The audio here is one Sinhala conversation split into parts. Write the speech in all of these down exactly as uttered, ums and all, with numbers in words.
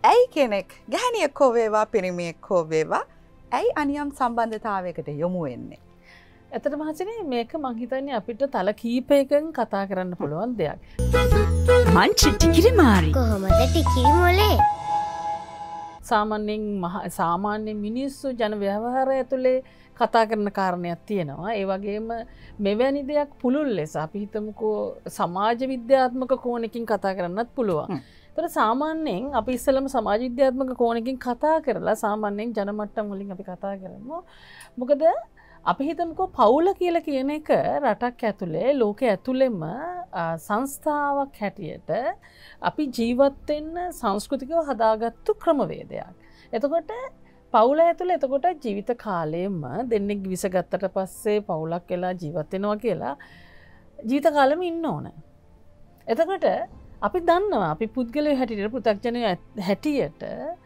ඇයි කෙනෙක් ගැහණියෙක් හෝ වේවා පිරිමියෙක් හෝ වේවා ඇයි අනියම් සම්බන්ධතාවයකට යොමු වෙන්නේ? ඇත්තටම මහත්මයානි මේක මං හිතන්නේ අපිට තල කීපයකින් කතා කරන්න පුළුවන් දෙයක්. මංචි ටිකිරි මාරි. කොහොමද ටිකිරි මොලේ? සාමාන්‍යයෙන් සාමාන්‍ය මිනිස්සු ජන ව්‍යවහාරය ඇතුලේ කතා කරන කාරණයක් තියෙනවා. ඒ වගේම මෙවැනි දෙයක් පුළුල් ලෙස අපි හිතමුකෝ සමාජ විද්‍යාත්මක කෝණකින් කතා කරන්නත් පුළුවන්. ඒතර සාමාන්‍යයෙන් අපි ඉස්සෙල්ලම සමාජ විද්‍යාත්මක කෝණකින් කතා කරලා සාමාන්‍යයෙන් ජන මට්ටම් වලින් අපි කතා කරමු. මොකද අපි හිතමුකෝ පවුල කියලා කියන එක රටක් ඇතුලේ ලෝකයේ ඇතුලෙම සංස්ථාවක් හැටියට අපි ජීවත් වෙන්න සංස්කෘතිකව හදාගත්තු ක්‍රමවේදයක්. එතකොට පවුල ඇතුලේ එතකොට ජීවිත කාලෙම දෙන්නෙක් විසගත්තට පස්සේ පවුලක් වෙලා ජීවත් වෙනවා කියලා ජීවිත කාලෙම ඉන්න ඕන. එතකොට අපි දන්නවා අපි පුද්ගලයෝ හැටියට පෘථග්ජනයෝ හැටියට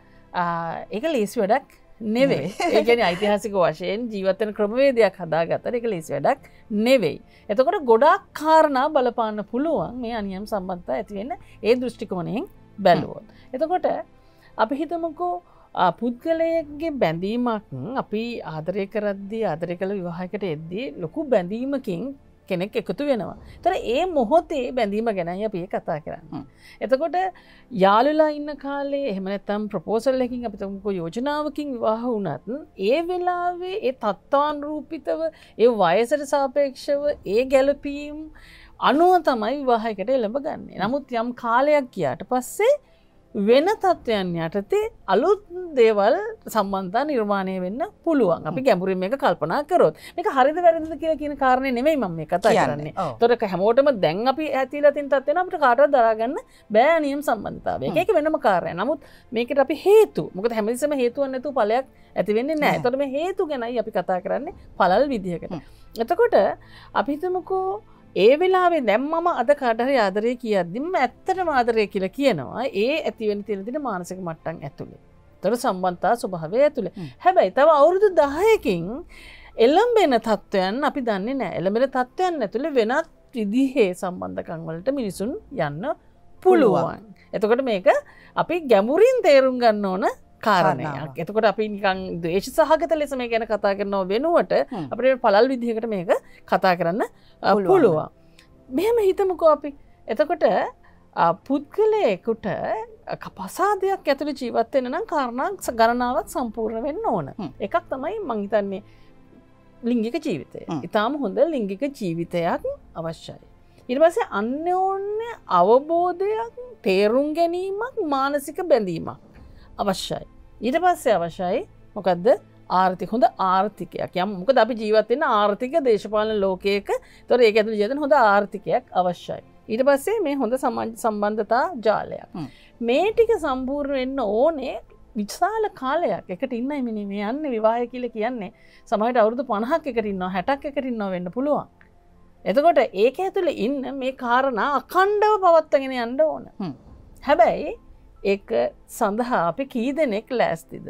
ඒක ලේසි වැඩක් නෙවෙයි. ඒ කියන්නේ ඓතිහාසික වශයෙන් ජීවත් වෙන ක්‍රමවේදයක් හදාගත්තට ඒක ලේසි වැඩක් නෙවෙයි. එතකොට ගොඩාක් කාරණා බලපාන්න පුළුවන් මේ අනියම් සම්බන්ධතා ඇති වෙන්න ඒ දෘෂ්ටි කෝණයෙන් බැලුවොත්. එතකොට අපි හිතමුකෝ පුද්ගලයෙක්ගේ බැඳීමක් අපි ආදරය කරද්දී ආදරය කළ විවාහයකට එද්දී ලොකු බැඳීමකින් කෙනෙක් එකතු වෙනවා. ඒතර ඒ මොහොතේ බැඳීම ගැනයි අපි කතා කරන්නේ. එතකොට යාළුලා ඉන්න කාලේ එහෙම නැත්නම් ප්‍රොපෝසල් එකකින් අපි තුමුකෝ යෝජනාවකින් විවාහ වුණත් ඒ වෙලාවේ ඒ තත්ත්වානුරූපීතව ඒ වයසට සාපේක්ෂව ඒ ගැළපීම් අනුව තමයි විවාහයකට එළඹගන්නේ. නමුත් යම් කාලයක් ගියාට පස්සේ වෙන තත්ත්වයන් යටතේ අලුත් දේවල් සම්බන්ධතා නිර්මාණය වෙන්න පුළුවන්. අපි ගැඹුරින් මේක කල්පනා කරොත්. මේක හරිද වැරදිද කියලා කියන කාරණේ නෙමෙයි මම මේ කතා කරන්නේ. ඒතොර හැමෝටම දැන් අපි ඇතිලා තින් තත්ත්වෙන අපිට කාටවත් දරා ගන්න බෑ නියම සම්බන්ධතාවය. ඒක ඒක වෙනම කාර්යයක්. නමුත් මේකට අපි හේතු. මොකද හැමතිස්සෙම හේතුවක් නැතුව ඵලයක් ඇති වෙන්නේ නැහැ. ඒතොර මේ හේතු ගැනයි අපි කතා කරන්නේ පළල් විදිහකට. එතකොට අපි හිතමුකෝ ඒ වෙලාවේ දැන් මම අද කාට හරි ආදරේ කියද්දිම ඇත්තටම ආදරේ කියලා කියනවා ඒ ඇති වෙන තියෙන දින මානසික මට්ටම් ඇතුලේ. ඒතර සම්බන්ධතා ස්වභාවය ඇතුලේ. හැබැයි තව අවුරුදු දහයකින් එළඹෙන තත්වයන් අපි දන්නේ නැහැ. එළඹෙන තත්වයන් ඇතුලේ වෙනත් විදිහේ සම්බන්ධකම් වලට මිනිසුන් යන්න පුළුවන්. එතකොට මේක අපි ගැඹුරින් තේරුම් ගන්න ඕන කාරණයක්. එතකොට අපි නිකන් ද්වේෂ සහගත ලෙස මේ ගැන කතා කරනව වෙනුවට අපිට පළල් විදිහකට මේක කතා කරන්න පුළුවන්. මෙහෙම හිතමුකෝ අපි. එතකොට පුද්ගලයෙකුට කපසාදයක් ඇතුළේ ජීවත් වෙන්න නම් කාරණා ගණනාවක් සම්පූර්ණ වෙන්න ඕන. එකක් තමයි මං හිතන්නේ ලිංගික ජීවිතය. ඊටාම හොඳ ලිංගික ජීවිතයක් අවශ්‍යයි. ඊට පස්සේ අන්‍යෝන්‍ය අවබෝධයක්, තේරුම් ගැනීමක්, මානසික බැඳීමක් අවශ්‍යයි. ඊට පස්සේ අවශ්‍යයි මොකද්ද? ආර්ථික හොඳ ආර්ථිකයක්. යම් මොකද අපි ජීවත් වෙන ආර්ථික දේශපාලන ලෝකයක. ඒතොර ඒක ඇතුළේ ජීවිතන හොඳ ආර්ථිකයක් අවශ්‍යයි. ඊට පස්සේ මේ හොඳ සම්බන්ධතා ජාලයක්. මේ ටික සම්පූර්ණ වෙන්න ඕනේ විශාල කාලයක්. එකට ඉන්නයි මිනිහ මේ යන්නේ විවාහය කියලා කියන්නේ. සමහරවිට අවුරුදු පනහක් එකට ඉන්නවා, හැටක් එකට ඉන්නවා වෙන්න පුළුවන්. එතකොට ඒක ඇතුළේ ඉන්න මේ කාරණා අඛණ්ඩව පවත්වාගෙන යන්න ඕන. හැබැයි ඒක සඳහා අපි කී දෙනෙක් ලෑස්තිද?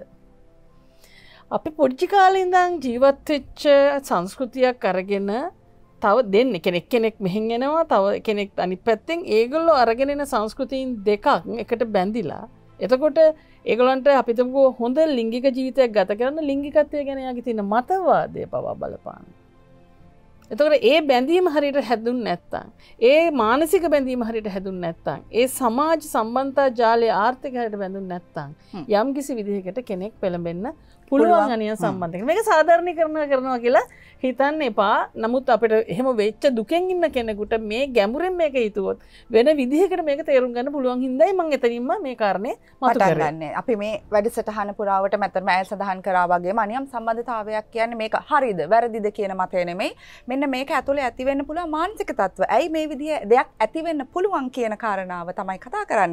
අපි පොඩි කාලේ ඉඳන් ජීවත් වෙච්ච සංස්කෘතියක් අරගෙන තව දෙන්න කෙනෙක් කෙනෙක් මෙහෙන් එනවා, තව කෙනෙක් අනිත් පැත්තෙන් ඒගොල්ලෝ අරගෙන එන සංස්කෘතීන් දෙකක් එකට බැඳිලා. එතකොට ඒගොල්ලන්ට අපි තුමුකෝ හොඳ ලිංගික ජීවිතයක් ගත කරන ලිංගිකත්වය ගැන යාගේ තියෙන මතවාදය පවා බලපාන. එතකොට ඒ බැඳීම හරියට හැදුන්නේ නැත්තම්, ඒ මානසික බැඳීම හරියට හැදුන්නේ නැත්තම්, ඒ සමාජ සම්බන්ධතා ජාලයේ ආර්ථික හරියට බැඳුන්නේ නැත්තම් යම් කිසි විදිහකට කෙනෙක් පෙළඹෙන්න පුළුවන් අනියම් සම්බන්ධයක්. මේක සාධාරණීකරණය කරනවා කියලා හිතන්න එපා. නමුත් අපිට එහෙම වෙච්ච දුකෙන් ඉන්න කෙනෙකුට මේ ගැඹුරෙන් මේක හිතුවොත් වෙන විදිහකට මේක තේරුම් ගන්න පුළුවන් හින්දායි මම එතනින්ම මේ කාරණේ මතු කරන්නේ. අපි මේ වැඩසටහන පුරාවට මැතර මෑල් සඳහන් කරා වගේම අනියම් සම්බන්ධතාවයක් කියන්නේ මේක හරිද වැරදිද කියන මතය නෙමෙයි. මෙන්න මේක ඇතුලේ ඇති වෙන්න පුළුවන් මානසික තත්ත්ව. ඇයි මේ විදිහ දෙයක් ඇති වෙන්න පුළුවන් කියන කාරණාව තමයි කතා කරන්නේ.